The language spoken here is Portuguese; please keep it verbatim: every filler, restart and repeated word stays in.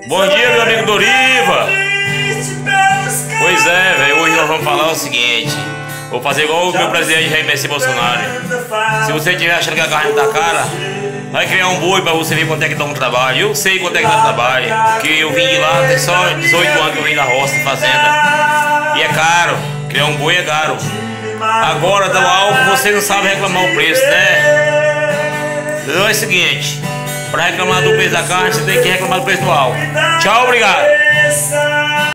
Bom dia, meu amigo Doriva. Pois é, velho, hoje nós vamos falar o seguinte. Vou fazer igual o meu presidente Jair Messias Bolsonaro. Se você estiver achando que a carne tá cara, vai criar um boi pra você ver quanto é que dá um trabalho. Eu sei quanto é que dá trabalho, porque eu vim de lá, tem só dezoito anos que eu vim da roça, da fazenda. E é caro, criar um boi é caro. Agora dá álcool, você não sabe reclamar o preço, né? Então é o seguinte, pra reclamar do preço da carne, você tem que reclamar do preço do álcool. Tchau, obrigado.